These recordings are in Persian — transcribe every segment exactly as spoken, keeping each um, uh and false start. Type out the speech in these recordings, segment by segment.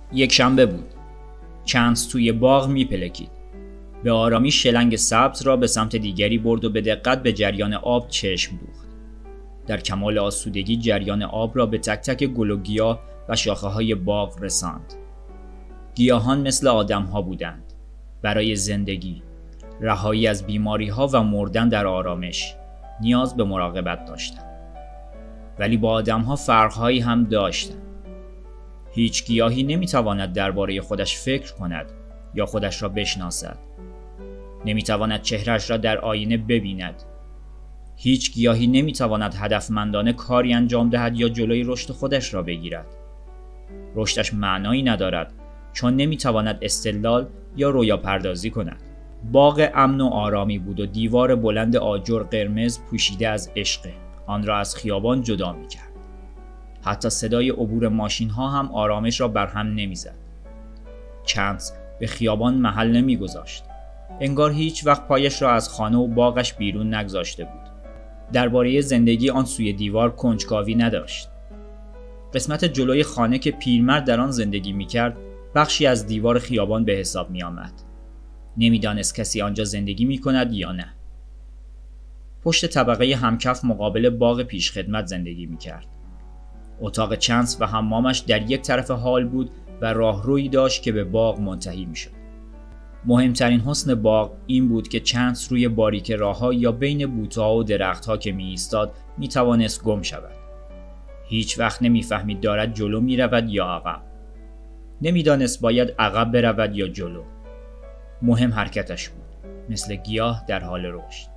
یک شنبه بود. چانس توی باغ میپلکید. به آرامی شلنگ سبز را به سمت دیگری برد و به دقت به جریان آب چشم دوخت. در کمال آسودگی جریان آب را به تک تک گل و گیاه و شاخه های باغ رساند. گیاهان مثل آدم ها بودند. برای زندگی، رهایی از بیماری ها و مردن در آرامش نیاز به مراقبت داشتند. ولی با آدم ها فرقهایی هم داشتند. هیچ گیاهی نمیتواند درباره خودش فکر کند یا خودش را بشناسد. نمیتواند چهرهش را در آینه ببیند. هیچ گیاهی نمیتواند هدفمندانه کاری انجام دهد یا جلوی رشد خودش را بگیرد. رشدش معنایی ندارد چون نمیتواند استدلال یا رویا پردازی کند. باغ امن و آرامی بود و دیوار بلند آجر قرمز پوشیده از عشق آن را از خیابان جدا میکرد. حتی صدای عبور ماشین ها هم آرامش را برهم نمیزد. چانس به خیابان محل نمیگذاشت. انگار هیچ وقت پایش را از خانه و باغش بیرون نگذاشته بود. درباره زندگی آن سوی دیوار کنجکاوی نداشت. قسمت جلوی خانه که پیرمرد در آن زندگی میکرد بخشی از دیوار خیابان به حساب می آمد. نمیدانست کسی آنجا زندگی می کند یا نه. پشت طبقه همکف مقابل باغ پیشخدمت زندگی می کرد. اتاق چانس و حمامش در یک طرف حال بود و راهرویی داشت که به باغ منتهی می شد. مهمترین حسن باغ این بود که چانس روی باریک راه‌ها یا بین بوته‌ها و درخت‌ها که می ایستاد می توانست گم شود. هیچ وقت نمی فهمید دارد جلو می رود یا عقب. نمیدانست باید عقب برود یا جلو. مهم حرکتش بود، مثل گیاه در حال رشد.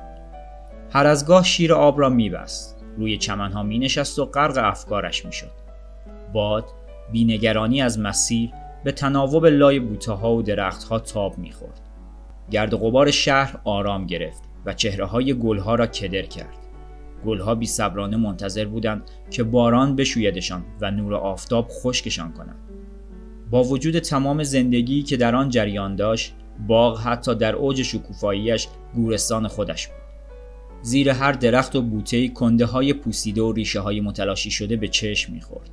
هر از گاه شیر آب را میبست، روی چمنها مینشست و غرق افکارش میشد. باد بی‌نگرانی از مسیر به تناوب لای بوته‌ها و درختها تاب میخورد. گرد و غبار شهر آرام گرفت و چهره‌های گلها را کدر کرد. گلها بی‌صبرانه منتظر بودند که باران بشویدشان و نور آفتاب خشکشان کند. با وجود تمام زندگی که در آن جریان داشت، باغ حتی در اوج شکوفاییش گورستان خودش بود. زیر هر درخت و بوته‌ای کنده‌های پوسیده و ریشه‌های متلاشی شده به چشم می‌خورد.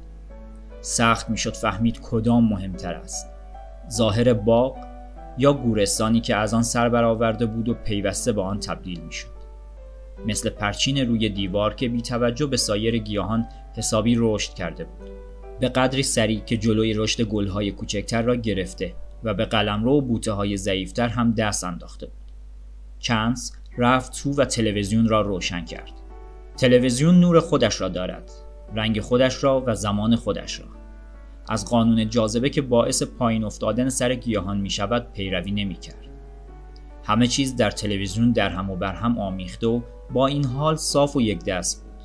سخت می‌شد فهمید کدام مهمتر است: ظاهر باغ یا گورستانی که از آن سر برآورده بود و پیوسته به آن تبدیل می‌شد. مثل پرچین روی دیوار که بی توجه به سایر گیاهان حسابی رشد کرده بود. به قدری سریع که جلوی رشد گل‌های کوچکتر را گرفته و به قلمرو و بوته‌های ضعیف‌تر هم دست انداخته بود. چانس رفت تو و تلویزیون را روشن کرد. تلویزیون نور خودش را دارد، رنگ خودش را و زمان خودش را. از قانون جاذبه که باعث پایین افتادن سر گیاهان می شود پیروی نمی کرد. همه چیز در تلویزیون در هم و بر هم آمیخته و با این حال صاف و یک دست بود.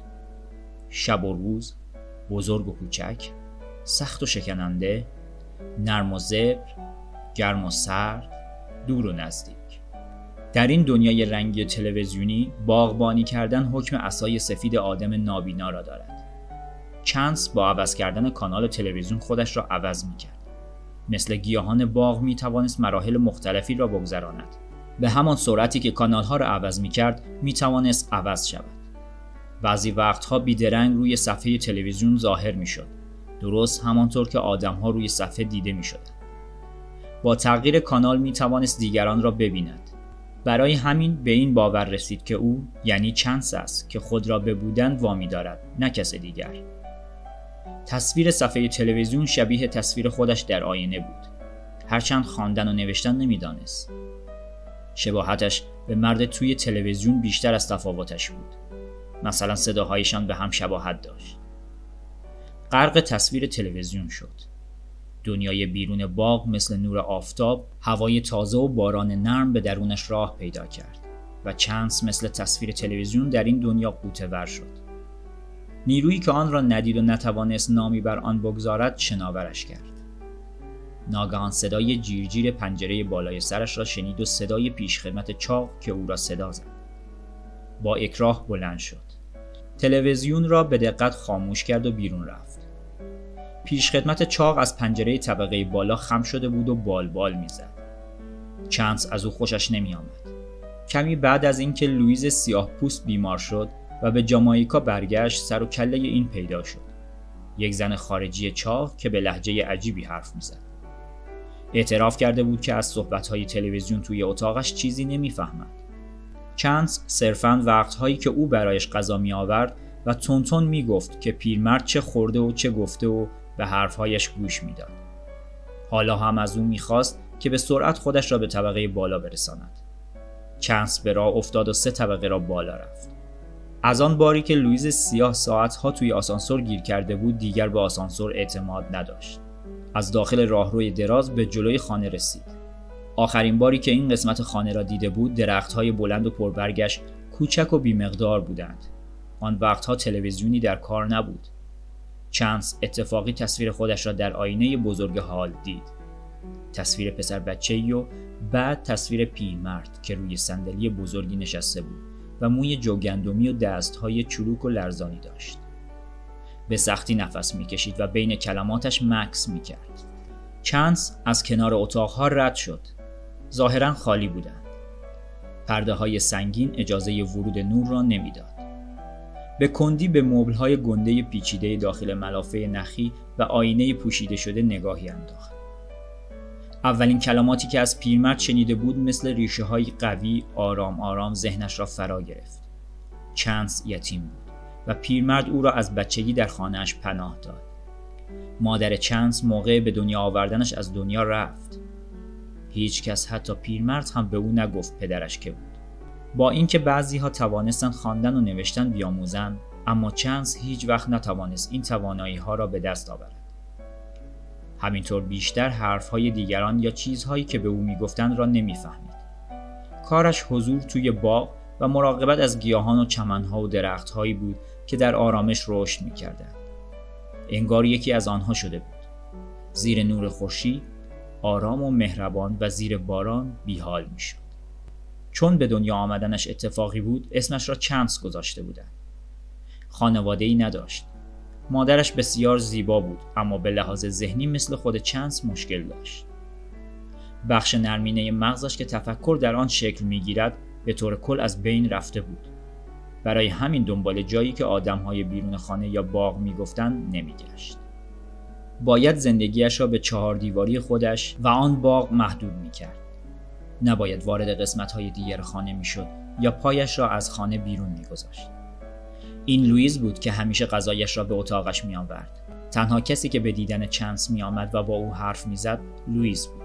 شب و روز، بزرگ و کوچک، سخت و شکننده، نرم و زبر، گرم و سرد، دور و نزدیک. در این دنیای رنگی تلویزیونی باغبانی کردن حکم عصای سفید آدم نابینا را دارد. چانس با عوض کردن کانال تلویزیون خودش را عوض می‌کرد. مثل گیاهان باغ می‌توانست مراحل مختلفی را بگذراند. به همان سرعتی که کانال‌ها را عوض می‌کرد، می‌توانست عوض شود. بعضی وقتها بیدرنگ روی صفحه تلویزیون ظاهر می‌شد. درست همانطور که آدم‌ها روی صفحه دیده می‌شدند. با تغییر کانال می‌توانست دیگران را ببیند. برای همین به این باور رسید که او یعنی چانس است که خود را به بودن وامی دارد، نه کس دیگر. تصویر صفحه تلویزیون شبیه تصویر خودش در آینه بود. هرچند خواندن و نوشتن نمی‌دانست. شباهتش به مرد توی تلویزیون بیشتر از تفاوتش بود. مثلا صداهایشان به هم شباهت داشت. غرق تصویر تلویزیون شد. دنیای بیرون باغ مثل نور آفتاب، هوای تازه و باران نرم به درونش راه پیدا کرد و چانس مثل تصویر تلویزیون در این دنیا غوطه‌ور شد. نیرویی که آن را ندید و نتوانست نامی بر آن بگذارد شناورش کرد. ناگهان صدای جیرجیر پنجره بالای سرش را شنید و صدای پیشخدمت چاق که او را صدا زد. با اکراه بلند شد. تلویزیون را به دقت خاموش کرد و بیرون رفت. پیشخدمت چاق از پنجره طبقه بالا خم شده بود و بال بال میزد. چانس از او خوشش نمی آمد. کمی بعد از اینکه لوئیز سیاه پوست بیمار شد و به جامائیکا برگشت، سر و کله این پیدا شد. یک زن خارجی چاق که به لهجه عجیبی حرف میزد. اعتراف کرده بود که از صحبت‌های تلویزیون توی اتاقش چیزی نمیفهمد. چانس صرفاً وقت‌هایی که او برایش غذا می‌آورد و تونتون میگفت که پیرمرد چه خورده و چه گفته و به حرف‌هایش گوش میداد. حالا هم از او می‌خواست که به سرعت خودش را به طبقه بالا برساند. چانس به راه افتاد و سه طبقه را بالا رفت. از آن باری که لوئیز سیاه ساعت‌ها توی آسانسور گیر کرده بود دیگر به آسانسور اعتماد نداشت. از داخل راهروی دراز به جلوی خانه رسید. آخرین باری که این قسمت خانه را دیده بود درخت‌های بلند و پربرگش کوچک و بی‌مقدار بودند. آن وقتها تلویزیونی در کار نبود. چانس اتفاقی تصویر خودش را در آینه بزرگ هال دید. تصویر پسر بچه‌ای و بعد تصویر پیرمرد که روی صندلی بزرگی نشسته بود و موی جوگندمی و دست‌های چروک و لرزانی داشت. به سختی نفس می‌کشید و بین کلماتش مکث می‌کرد. چانس از کنار اتاق‌ها رد شد. ظاهراً خالی بودند. پرده‌های سنگین اجازه ورود نور را نمی‌داد. به کندی به مبل‌های گنده پیچیده داخل ملافه نخی و آینه پوشیده شده نگاهی انداخت. اولین کلماتی که از پیرمرد شنیده بود مثل ریشه‌های قوی آرام آرام ذهنش را فرا گرفت. چانس یتیم بود و پیرمرد او را از بچگی در خانه‌اش پناه داد. مادر چانس موقع به دنیا آوردنش از دنیا رفت. هیچ کس حتی پیرمرد هم به او نگفت پدرش که بود. با اینکه بعضی‌ها توانستند خواندن و نوشتن بیاموزند، اما چانس هیچ وقت نتوانست این توانایی‌ها را به دست آورد. همینطور بیشتر حرف‌های دیگران یا چیزهایی که به او می‌گفتند را نمی‌فهمید. کارش حضور توی باغ و مراقبت از گیاهان و چمن‌ها و درخت‌هایی بود که در آرامش رشد می‌کردند. انگار یکی از آنها شده بود. زیر نور خورشید آرام و مهربان و زیر باران بیحال می‌شد. چون به دنیا آمدنش اتفاقی بود، اسمش را چانس گذاشته بودند. خانواده‌ای نداشت. مادرش بسیار زیبا بود، اما به لحاظ ذهنی مثل خود چانس مشکل داشت. بخش نرمینه مغزش که تفکر در آن شکل می‌گیرد، به طور کل از بین رفته بود. برای همین دنبال جایی که آدم‌های بیرون خانه یا باغ می‌گفتند نمی‌گشت. باید زندگیش را به چهار دیواری خودش و آن باغ محدود می‌کرد. نباید وارد قسمت‌های دیگر خانه می‌شد یا پایش را از خانه بیرون می‌گذاشت. این لوئیز بود که همیشه غذایش را به اتاقش می‌آورد. تنها کسی که به دیدن چانس می‌آمد و با او حرف می‌زد لوئیز بود.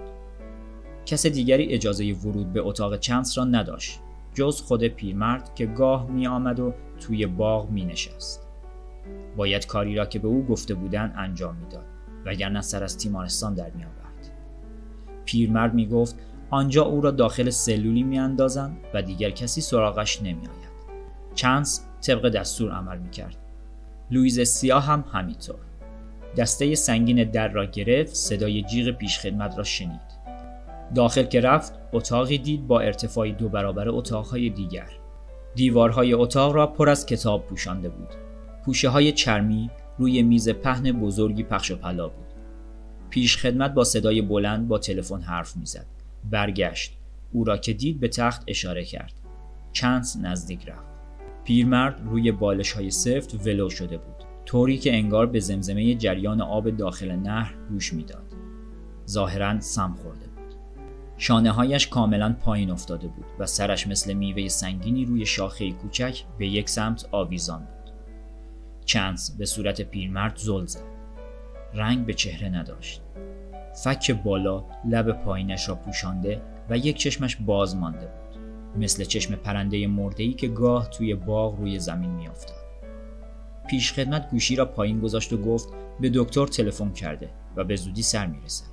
کس دیگری اجازه ورود به اتاق چانس را نداشت جز خود پیرمرد که گاه می‌آمد و توی باغ می‌نشست. باید کاری را که به او گفته بودند انجام می‌داد وگرنه سر از تیمارستان در می‌آورد. پیرمرد می‌گفت آنجا او را داخل سلولی می‌اندازند و دیگر کسی سراغش نمی‌آید. چانس طبق دستور عمل می‌کرد. لوئیز سیاه هم همینطور. دسته سنگین در را گرفت، صدای جیغ پیشخدمت را شنید. داخل که رفت، اتاقی دید با ارتفاعی دو برابر اتاق‌های دیگر. دیوارهای اتاق را پر از کتاب پوشانده بود. پوشه‌های چرمی روی میز پهن بزرگی پخش و پلا بود. پیشخدمت با صدای بلند با تلفن حرف می‌زد. برگشت. او را که دید به تخت اشاره کرد. چانس نزدیک رفت. پیرمرد روی بالش‌های سفت ولو شده بود، طوری که انگار به زمزمه جریان آب داخل نهر گوش می‌داد. ظاهراً سم خورده بود. شانه‌هایش کاملاً پایین افتاده بود و سرش مثل میوه سنگینی روی شاخه کوچک به یک سمت آویزان بود. چانس به صورت پیرمرد زل زد. رنگ به چهره نداشت. فک بالا لب پایینش را پوشانده و یک چشمش باز مانده بود، مثل چشم پرنده مرده‌ای که گاه توی باغ روی زمین می‌افتاد. پیشخدمت گوشی را پایین گذاشت و گفت به دکتر تلفن کرده و به زودی سر می‌رسد.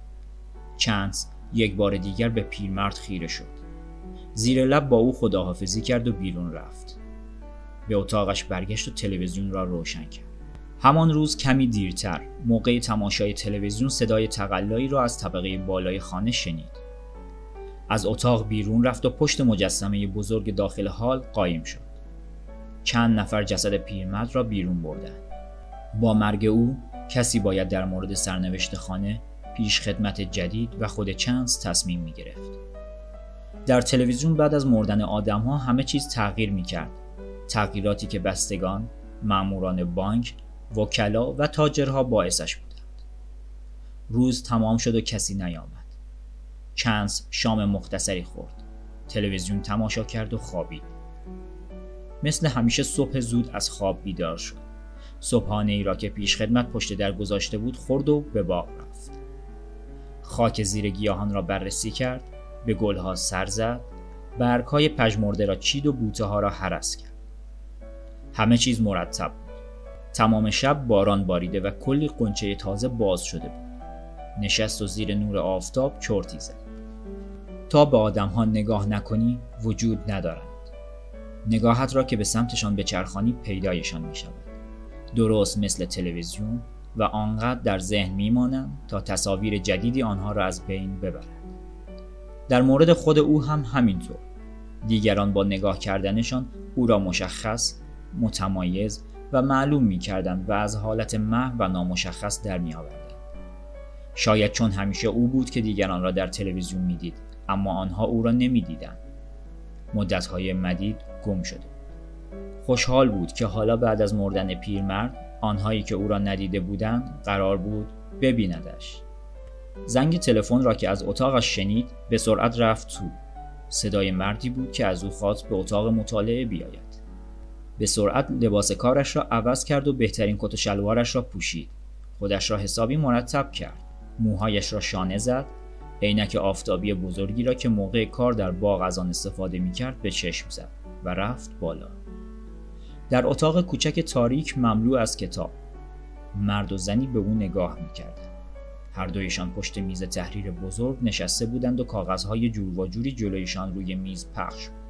چانس یک بار دیگر به پیرمرد خیره شد. زیر لب با او خداحافظی کرد و بیرون رفت. به اتاقش برگشت و تلویزیون را روشن کرد. همان روز کمی دیرتر موقع تماشای تلویزیون صدای تقلایی را از طبقه بالای خانه شنید. از اتاق بیرون رفت و پشت مجسمه بزرگ داخل هال قایم شد. چند نفر جسد پیرمرد را بیرون بردند. با مرگ او کسی باید در مورد سرنوشت خانه، پیشخدمت جدید و خود چانس تصمیم می گرفت. در تلویزیون بعد از مردن آدم‌ها همه چیز تغییر می کرد. تغییراتی که بستگان، ماموران بانک، وکلا و تاجرها باعثش بودند. روز تمام شد و کسی نیامد. چانس شام مختصری خورد. تلویزیون تماشا کرد و خوابید. مثل همیشه صبح زود از خواب بیدار شد. صبحانه ای را که پیش خدمت پشت در گذاشته بود خورد و به باغ رفت. خاک زیر گیاهان را بررسی کرد، به گلها سر زد، برگ‌های پژمرده را چید و بوته‌ها را هرس کرد. همه چیز مرتب بود. تمام شب باران باریده و کلی غنچه تازه باز شده بود. نشست و زیر نور آفتاب چرتی زد. تا به آدم‌ها نگاه نکنی وجود ندارند. نگاهت را که به سمتشان بچرخانی پیدایشان می‌شود. درست مثل تلویزیون و آنقدر در ذهن میمانند تا تصاویر جدیدی آنها را از بین ببرد. در مورد خود او هم همینطور. دیگران با نگاه کردنشان او را مشخص، متمایز و معلوم می‌کردند و از حالت محو و نامشخص در می‌آوردند. شاید چون همیشه او بود که دیگران را در تلویزیون می‌دید، اما آنها او را نمی‌دیدند. مدت‌های مدید گم شده. خوشحال بود که حالا بعد از مردن پیرمرد آنهایی که او را ندیده بودند قرار بود ببیندش. زنگ تلفن را که از اتاقش شنید به سرعت رفت تو. صدای مردی بود که از او خواست به اتاق مطالعه بیاید. به سرعت لباس کارش را عوض کرد و بهترین کت و شلوارش را پوشید. خودش را حسابی مرتب کرد. موهایش را شانه زد. عینک آفتابی بزرگی را که موقع کار در باغ از آن استفاده می‌کرد به چشم زد و رفت بالا. در اتاق کوچک تاریک مملو از کتاب، مرد و زنی به او نگاه می‌کردند. هر دویشان پشت میز تحریر بزرگ نشسته بودند و کاغذهای جور و جوری جلویشان روی میز پخش بود.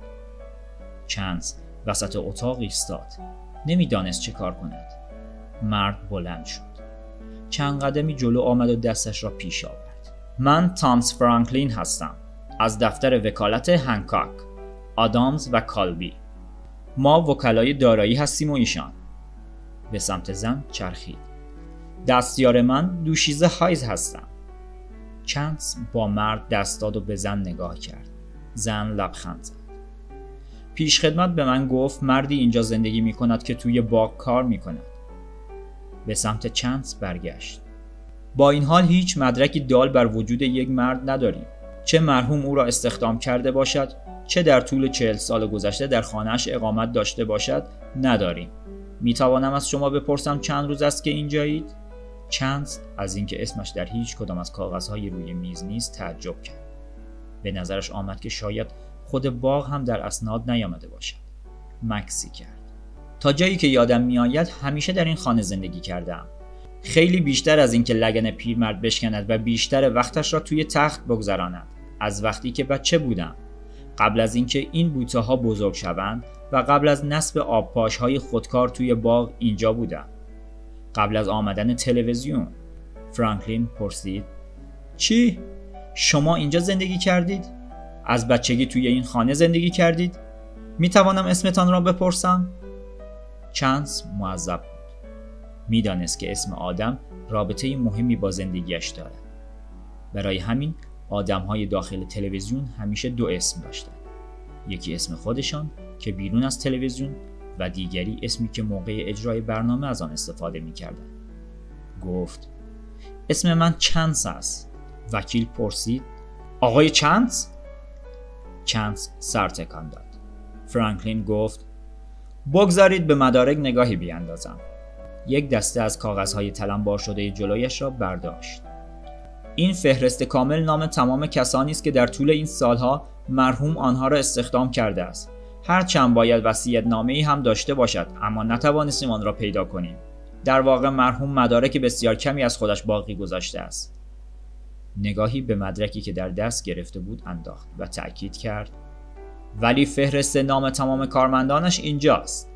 چانس وسط اتاق ایستاد. نمی‌دانست چه کار کند. مرد بلند شد. چند قدمی جلو آمد و دستش را پیش آورد. من تامس فرانکلین هستم. از دفتر وکالت هنکاک، آدامز و کالبی. ما وکلای دارایی هستیم و ایشان. به سمت زن چرخید. دستیار من دوشیزه هایز هستم. چانس با مرد دست داد و به زن نگاه کرد. زن لبخند زد. پیش خدمت به من گفت مردی اینجا زندگی می کند که توی باغ کار می کند. به سمت چانس برگشت. با این حال هیچ مدرکی دال بر وجود یک مرد نداریم. چه مرحوم او را استخدام کرده باشد، چه در طول چهل سال گذشته در خانه‌اش اقامت داشته باشد، نداریم. می توانم از شما بپرسم چند روز است که اینجایید؟ چانس از اینکه اسمش در هیچ کدام از کاغذهای روی میز نیست تعجب کرد. به نظرش آمد که شاید خود باغ هم در اسناد نیامده باشد. مکسی کرد. تا جایی که یادم میآید همیشه در این خانه زندگی کردم. خیلی بیشتر از اینکه لگن پیرمرد بشکند و بیشتر وقتش را توی تخت بگذراند. از وقتی که بچه بودم، قبل از اینکه این بوته ها بزرگ شوند و قبل از نصب آبپاش های خودکار توی باغ اینجا بودم. قبل از آمدن تلویزیون. فرانکلین پرسید: چی؟ شما اینجا زندگی کردید؟ از بچگی توی این خانه زندگی کردید؟ می توانم اسمتان را بپرسم؟ چانس معذب بود. می دانست که اسم آدم رابطه مهمی با زندگیش دارد. برای همین آدم‌های داخل تلویزیون همیشه دو اسم داشتند. یکی اسم خودشان که بیرون از تلویزیون و دیگری اسمی که موقع اجرای برنامه از آن استفاده می‌کردند. گفت: اسم من چانس است. وکیل پرسید: آقای چانس؟ چانس سر تکان داد. فرانکلین گفت: بگذارید به مدارک نگاهی بیاندازم. یک دسته از کاغذهای تلمبار شده جلویش را برداشت. این فهرست کامل نام تمام کسانی است که در طول این سالها مرحوم آنها را استخدام کرده است. هرچند باید وصیت‌نامه‌ای هم داشته باشد، اما نتوانستیم آن را پیدا کنیم. در واقع مرحوم مدارک بسیار کمی از خودش باقی گذاشته است. نگاهی به مدرکی که در دست گرفته بود انداخت و تأکید کرد: ولی فهرست نام تمام کارمندانش اینجاست.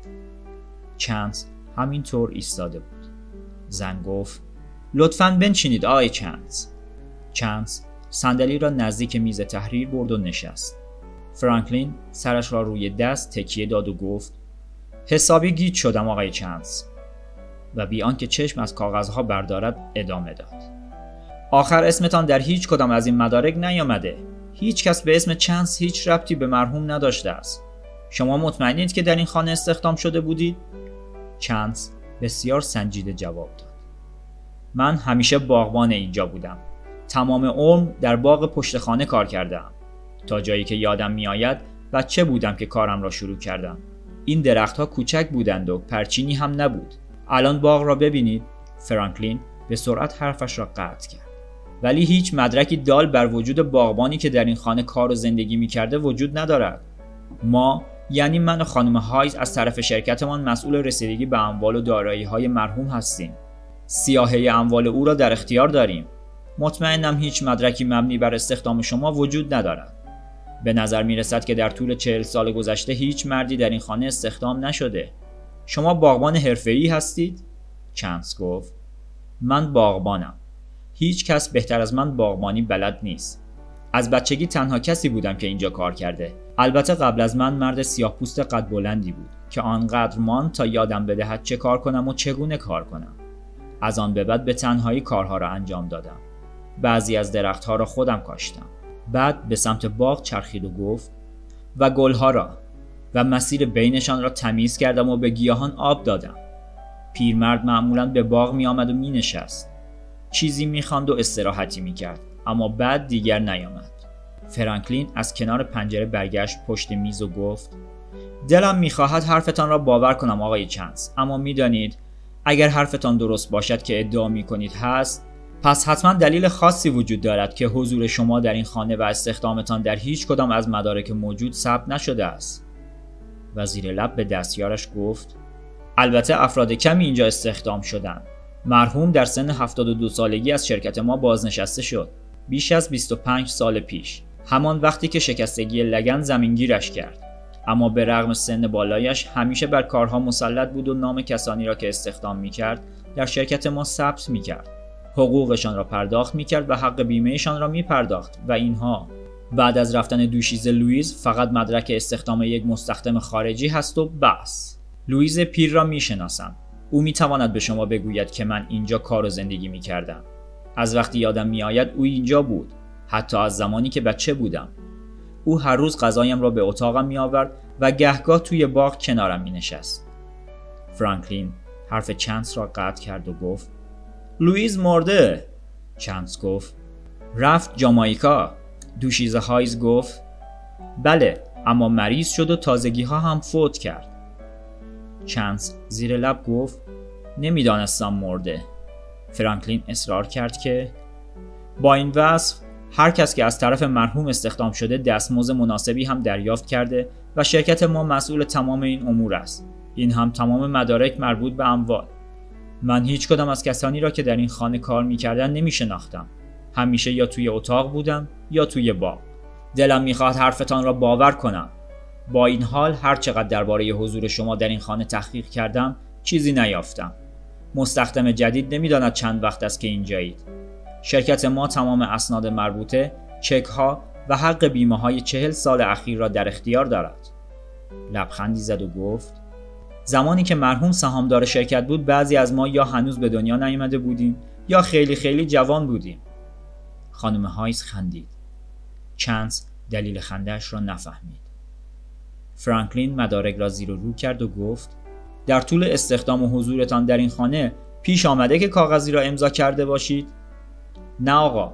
چانس همینطور ایستاده بود. زن گفت: لطفاً بنشینید آقای چانس. چانس صندلی را نزدیک میز تحریر برد و نشست. فرانکلین سرش را روی دست تکیه داد و گفت: حسابی گیج شدم آقای چانس. و بی آنکه چشم از کاغذها بردارد ادامه داد: آخر اسمتان در هیچ کدام از این مدارک نیامده. هیچ کس به اسم چانس هیچ ربطی به مرحوم نداشته است. شما مطمئنید که در این خانه استخدام شده بودید؟ چانس بسیار سنجیده جواب داد. من همیشه باغبان اینجا بودم. تمام عمر در باغ پشت خانه کار کردم. تا جایی که یادم میآید بچه بودم که کارم را شروع کردم. این درختها کوچک بودند و پرچینی هم نبود. الان باغ را ببینید. فرانکلین به سرعت حرفش را قطع کرد. ولی هیچ مدرکی دال بر وجود باغبانی که در این خانه کار و زندگی می‌کرده وجود ندارد. ما، یعنی من و خانم هایز، از طرف شرکتمان مسئول رسیدگی به اموال و دارایی‌های مرحوم هستیم. سیاهه اموال او را در اختیار داریم. مطمئنم هیچ مدرکی مبنی بر استخدام شما وجود ندارد. به نظر می رسد که در طول چهل سال گذشته هیچ مردی در این خانه استخدام نشده. شما باغبان حرفه‌ای هستید؟ چانس گفت. من باغبانم. هیچ کس بهتر از من باغبانی بلد نیست. از بچگی تنها کسی بودم که اینجا کار کرده. البته قبل از من مرد سیاه‌پوست قد بلندی بود که آنقدر ماند تا یادم بدهد چه کار کنم و چگونه کار کنم. از آن به بعد به تنهایی کارها را انجام دادم. بعضی از درختها را خودم کاشتم. بعد به سمت باغ چرخید و گفت و گلها را و مسیر بینشان را تمیز کردم و به گیاهان آب دادم. پیرمرد معمولاً به باغ می آمد و می نشست. چیزی می خواند و استراحتی می کرد، اما بعد دیگر نیامد. فرانکلین از کنار پنجره برگشت پشت میز و گفت دلم می خواهد حرفتان را باور کنم آقای چانس، اما می دانید اگر حرفتان درست باشد که ادعا می کنید هست، پس حتما دلیل خاصی وجود دارد که حضور شما در این خانه و استخدامتان در هیچ کدام از مدارک موجود ثبت نشده است. و زیر لب به دستیارش گفت البته افراد کمی اینجا استخدام شدند. مرحوم در سن هفتاد و دو سالگی از شرکت ما بازنشسته شد. بیش از بیست و پنج سال پیش، همان وقتی که شکستگی لگن زمینگیرش کرد. اما به رغم سن بالایش همیشه بر کارها مسلط بود و نام کسانی را که استخدام می‌کرد در شرکت ما ثبت می‌کرد. حقوقشان را پرداخت می‌کرد و حق بیمه‌شان را می‌پرداخت و اینها. بعد از رفتن دوشیزه لوئیز فقط مدرک استخدام یک مستخدم خارجی هست و بس. لوئیز پیر را می‌شناسم. او می‌تواند به شما بگوید که من اینجا کار و زندگی می‌کردم. از وقتی یادم می‌آید او اینجا بود، حتی از زمانی که بچه بودم. او هر روز غذایم را به اتاقم می‌آورد و گهگاه توی باغ کنارم می‌نشست. فرانکلین حرف چانس را قطع کرد و گفت لوئیز مرده. چانس گفت رفت جامائیکا. دوشیزه هایز گفت بله، اما مریض شد و تازگی ها هم فوت کرد. چانس زیر لب گفت نمیدانستم مرده. فرانکلین اصرار کرد که با این وصف هر کس که از طرف مرحوم استخدام شده دستمزد مناسبی هم دریافت کرده و شرکت ما مسئول تمام این امور است. این هم تمام مدارک مربوط به اموال. من هیچ کدام از کسانی را که در این خانه کار می‌کردند نمی‌شناختم. همیشه یا توی اتاق بودم یا توی باغ. دلم می‌خواد حرفتان را باور کنم. با این حال هر چقدر درباره حضور شما در این خانه تحقیق کردم، چیزی نیافتم. مستخدم جدید نمی‌داند چند وقت است که اینجایید. شرکت ما تمام اسناد مربوطه، چک‌ها و حق بیمه‌های چهل سال اخیر را در اختیار دارد. لبخندی زد و گفت زمانی که مرحوم سهامدار شرکت بود بعضی از ما یا هنوز به دنیا نیامده بودیم یا خیلی خیلی جوان بودیم. خانم هایز خندید. چانس دلیل خنده‌اش را نفهمید. فرانکلین مدارک را زیر و رو کرد و گفت در طول استخدام و حضورتان در این خانه پیش آمده که کاغذی را امضا کرده باشید؟ نه آقا.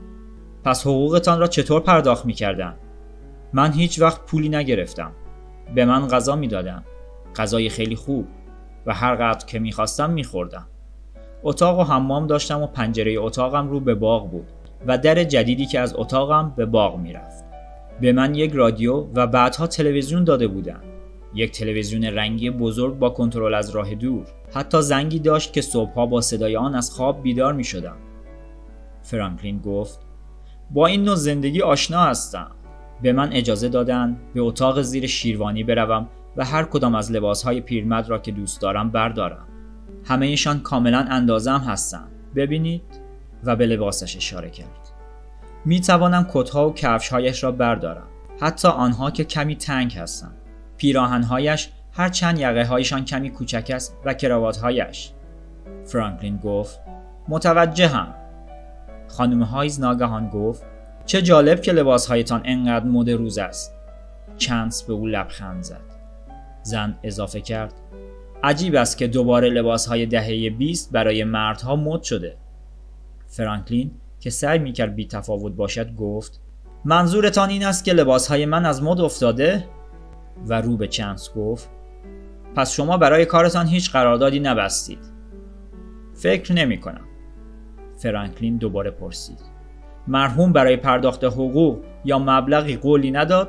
پس حقوقتان را چطور پرداخت می‌کردند؟ من هیچ وقت پولی نگرفتم. به من غذا می‌دادند. غذای خیلی خوب و هر قدر که می‌خواستم می‌خوردم. اتاق و حمام داشتم و پنجره اتاقم رو به باغ بود و در جدیدی که از اتاقم به باغ می‌رفت. به من یک رادیو و بعدها تلویزیون داده بودند. یک تلویزیون رنگی بزرگ با کنترل از راه دور. حتی زنگی داشت که صبح‌ها با صدای آن از خواب بیدار می‌شدم. فرانکلین گفت با این نوع زندگی آشنا هستم. به من اجازه دادند به اتاق زیر شیروانی بروم و هر کدام از لباسهای پیرمرد را که دوست دارم بردارم. همه‌شان کاملا اندازه‌ام هستند. ببینید. و به لباسش اشاره کرد. می توانم کت‌ها و کفش‌هایش را بردارم، حتی آنها که کمی تنگ هستند. پیراهن‌هایش هرچند یقه‌هایشان کمی کوچک است و کراوات‌هایش. فرانکلین گفت متوجهم. خانم هایز ناگهان گفت چه جالب که لباس‌هایتان انقدر مد روز است. چانس به او لبخند زد. زن اضافه کرد عجیب است که دوباره لباسهای دهه بیست برای مردها مد شده. فرانکلین که سعی میکرد بی تفاوت باشد گفت منظورتان این است که لباسهای من از مد افتاده؟ و رو به چانس گفت پس شما برای کارتان هیچ قراردادی نبستید. فکر نمی کنم. فرانکلین دوباره پرسید مرحوم برای پرداخت حقوق یا مبلغی قولی نداد؟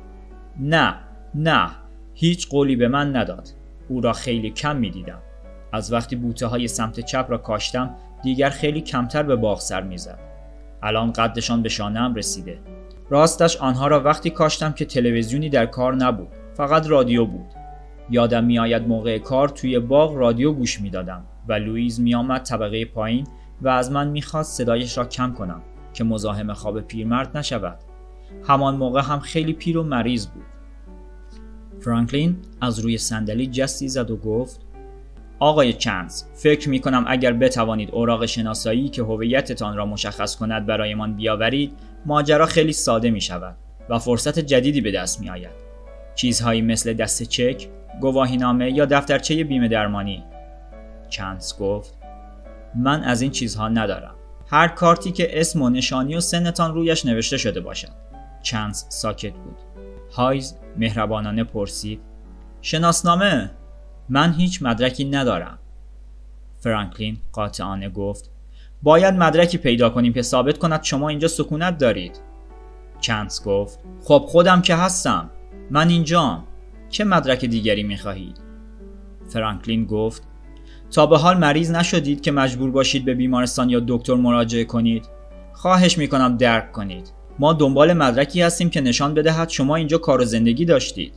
نه، نه، هیچ قولی به من نداد. او را خیلی کم می دیدم. از وقتی بوته های سمت چپ را کاشتم دیگر خیلی کمتر به باغ سر می زد. الان قدشان به شانه‌ام رسیده. راستش آنها را وقتی کاشتم که تلویزیونی در کار نبود، فقط رادیو بود. یادم می آید موقع کار توی باغ رادیو گوش می دادم و لوئیز می آمد طبقه پایین و از من می خواست صدایش را کم کنم که مزاحم خواب پیرمرد نشود. همان موقع هم خیلی پیر و مریض بود. فرانکلین از روی صندلی جستی زد و گفت آقای چانس، فکر می کنم اگر بتوانید اوراق شناسایی که هویتتان را مشخص کند برایمان بیاورید، ماجرا خیلی ساده می شود و فرصت جدیدی به دست می آید. چیزهایی مثل دسته چک، گواهینامه یا دفترچه بیمه درمانی. چانس گفت من از این چیزها ندارم. هر کارتی که اسم و نشانی و سنتان رویش نوشته شده باشد. چانس ساکت بود. هایز مهربانانه پرسید شناسنامه؟ من هیچ مدرکی ندارم. فرانکلین قاطعانه گفت باید مدرکی پیدا کنیم که ثابت کند شما اینجا سکونت دارید. چانس گفت خب خودم که هستم. من اینجام. چه مدرک دیگری می‌خواهید؟ فرانکلین گفت تا به حال مریض نشدید که مجبور باشید به بیمارستان یا دکتر مراجعه کنید؟ خواهش می‌کنم درک کنید. ما دنبال مدرکی هستیم که نشان بدهد شما اینجا کار و زندگی داشتید.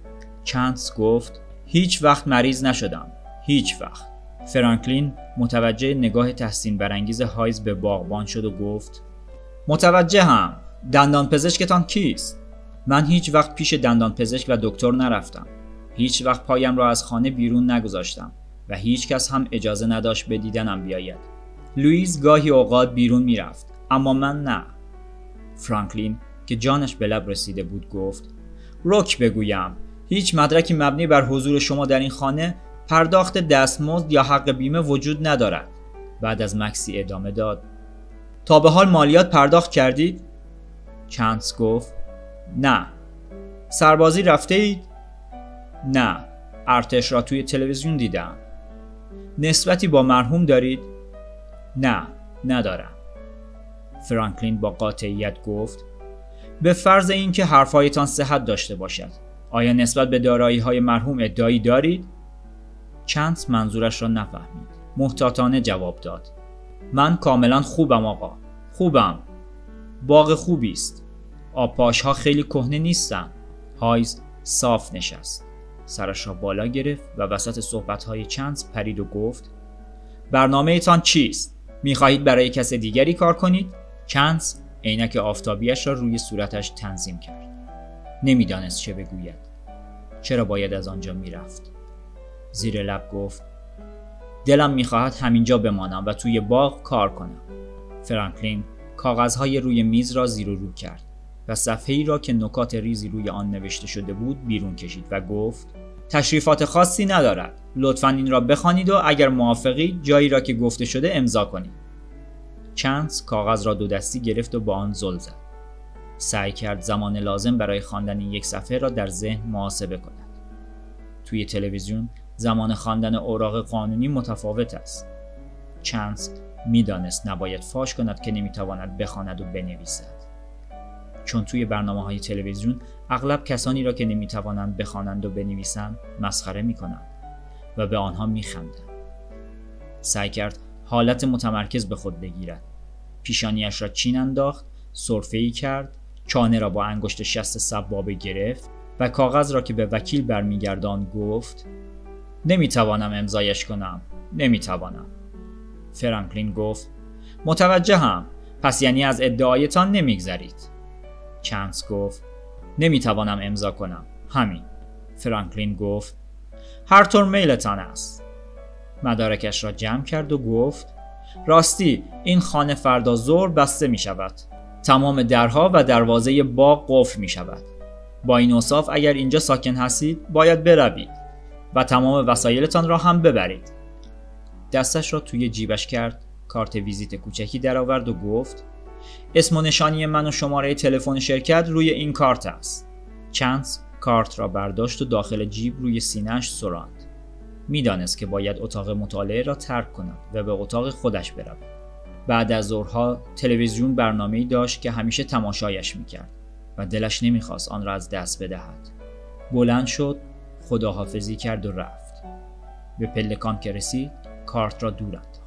چانس گفت هیچ وقت مریض نشدم. هیچ وقت. فرانکلین متوجه نگاه تحسین برانگیز هایز به باغبان شد و گفت متوجهم. دندان پزشکتان کیست؟ من هیچ وقت پیش دندان پزشک و دکتر نرفتم. هیچ وقت پایم را از خانه بیرون نگذاشتم و هیچ کس هم اجازه نداشت به دیدنم بیاید. لوئیز گاهی اوقات بیرون میرفت، اما من نه. فرانکلین که جانش به لب رسیده بود گفت رک بگویم، هیچ مدرکی مبنی بر حضور شما در این خانه، پرداخت دستمزد یا حق بیمه وجود ندارد. بعد از مکسی ادامه داد تا به حال مالیات پرداخت کردید؟ چانس گفت نه. سربازی رفته اید؟ نه. ارتش را توی تلویزیون دیدم. نسبتی با مرحوم دارید؟ نه، ندارم. فرانکلین با قاطعیت گفت به فرض اینکه حرفایتان صحت داشته باشد، آیا نسبت به دارایی‌های مرحوم ادعایی دارید؟ چانس منظورش را نفهمید. محتاطانه جواب داد من کاملا خوبم آقا. خوبم. باغ خوبی است. آبپاش‌ها خیلی کهنه نیستن. هایز صاف نشست. سرش را بالا گرفت و وسط صحبت‌های چانس پرید و گفت برنامه‌تان چیست؟ می‌خواهید برای کس دیگری کار کنید؟ چانس عینک آفتابیش را روی صورتش تنظیم کرد. نمی‌دانست چه بگوید. چرا باید از آنجا می‌رفت؟ زیر لب گفت دلم می‌خواهد همینجا بمانم و توی باغ کار کنم. فرانکلین کاغذهای روی میز را زیر و رو کرد و صفحه‌ای را که نکات ریزی روی آن نوشته شده بود بیرون کشید و گفت تشریفات خاصی ندارد. لطفاً این را بخوانید و اگر موافقید جایی را که گفته شده امضا کنید. چانس کاغذ را دو دستی گرفت و با آن زل زد. سعی کرد زمان لازم برای خواندن یک صفحه را در ذهن محاسبه کند. توی تلویزیون زمان خواندن اوراق قانونی متفاوت است. چانس میدانست نباید فاش کند که نمیتواند بخواند و بنویسد. چون توی برنامه‌های تلویزیون اغلب کسانی را که نمیتوانند بخوانند و بنویسند مسخره میکنند و به آنها میخندند. سعی کرد حالت متمرکز به خود بگیرد. پیشانیش را چین انداخت، سرفه‌ای کرد، چانه را با انگشت شست سبابه گرفت و کاغذ را که به وکیل برمیگرداند گفت نمیتوانم امضایش کنم. نمیتوانم. فرانکلین گفت متوجهم. پس یعنی از ادعایتان نمیگذرید. چانس گفت نمیتوانم امضا کنم. همین. فرانکلین گفت هر طور میلتان است. مدارکش را جمع کرد و گفت راستی این خانه فردا ظهر بسته می شود. تمام درها و دروازه باغ قفل می شود. با این اوصاف اگر اینجا ساکن هستید باید بروید. و تمام وسایلتان را هم ببرید. دستش را توی جیبش کرد، کارت ویزیت کوچکی درآورد و گفت اسم و نشانی من و شماره تلفن شرکت روی این کارت است. چانس کارت را برداشت و داخل جیب روی سینه‌اش سراند. میدانست که باید اتاق مطالعه را ترک کند و به اتاق خودش برود. بعد از ظهرها تلویزیون برنامه‌ای داشت که همیشه تماشایش میکرد و دلش نمیخواست آن را از دست بدهد. بلند شد، خداحافظی کرد و رفت. به پلکان که رسید، کارت را دوراند.